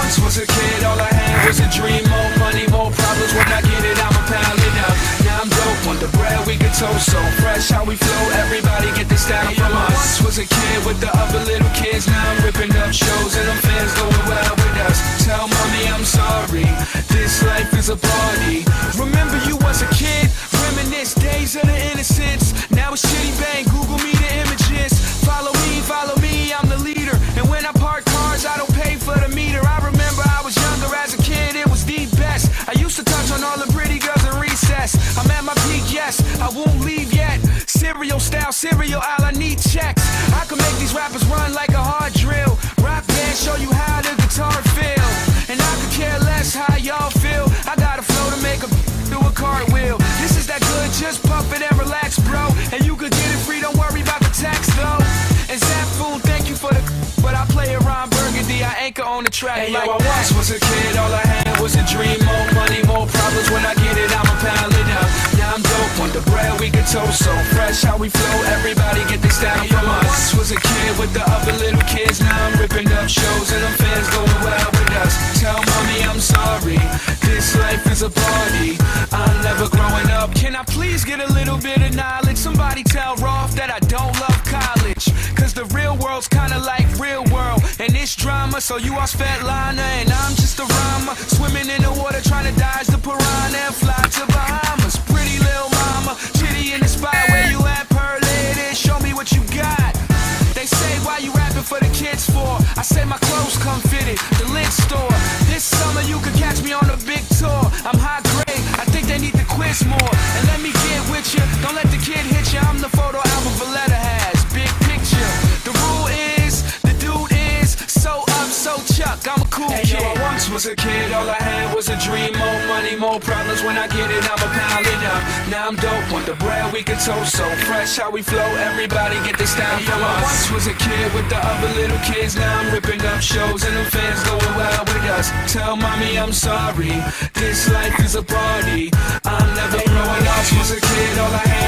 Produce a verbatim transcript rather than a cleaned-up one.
once was a kid, all I had was a dream. More money, more problems. When I get it, I'ma pound it up. Now I'm dope on the bread, we get toast so fresh. How we flow, everybody get this style from us. Once was a kid with the other little kids. Now I'm ripping up shows and them fans going well with us. Tell mommy I'm sorry, this life is a party. Remember you was a kid, reminisce days of the innocence. Now it's Chitty Bang, Google me the images. Follow me, follow me, I'm the leader. And when I park cars, I don't pay for the meter. I remember I was younger as a kid, it was the best. I used to touch on all the pretty girls in recess. I'm at my peak, yes, I won't leave yet. Cereal style, cereal aisle, I need checks. I can make these rappers run like a hard drill. Rock band, show you how the guitar feel. And I could care less how y'all feel. I got a flow to make a do a cartwheel. This is that good, just pump it and relax, bro. And you could get it free, don't worry about the tax, though. And Zap Food, thank you for the but I play around Burgundy, I anchor on the track. Hey, like yo, I once was a kid, all I had was a dream. More money, more problems. When I get it, I'ma pound it up. Now I'm dope on the bread, we get toast so fresh. How we flow, everybody get this style from us. Once was a kid with the other little kids. Now I'm ripping up shows and them fans going well with us. Tell mommy I'm sorry, this life is a party. I'm never growing up. Can I please get a little bit of knowledge? Somebody tell Rolf that I don't love college. Cause the real world's kinda like real world. And it's drama, so you are Svetlana and I'm just a rhymer. Swimming in the water trying to dodge the piranha and fly to Bahamas. Pretty little mama, Chitty in the spot where you at, pearl lady. Show me what you got. They say why you rapping for the kids for? I say my clothes come fitted, the lint store. This summer you could catch me on a big tour. I'm high grade, I think they need to quiz more. And let me get with you, don't let the kid hit you. I'm the photo album Valletta has, big picture. The rule is, the dude is so up, so Chuck, I'm a cool hey, kid. Yo, I once was a kid, all I had was a dream. More money, more problems. When I get it, I'ma pound it up. Now I'm dope on the bread, we get toast so fresh. How we flow, everybody get this style hey, from yo, us. I once was a kid with the other little kids. Now I'm ripping up shows and them fans going well with us. Tell mommy I'm sorry, this life is a party. I'm never growing up. Was a kid, all I had